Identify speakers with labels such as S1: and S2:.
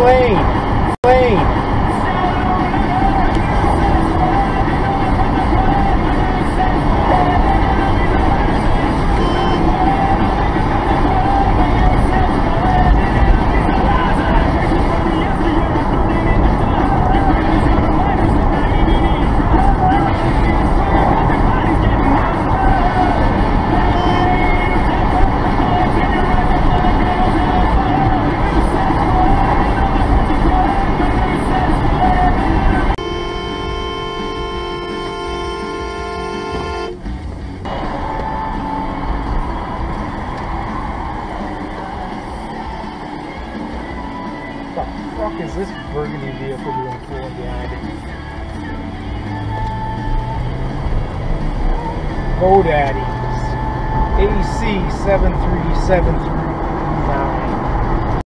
S1: Lane. What the fuck is this burgundy vehicle doing fooling behind it? GoDaddy's AC7373.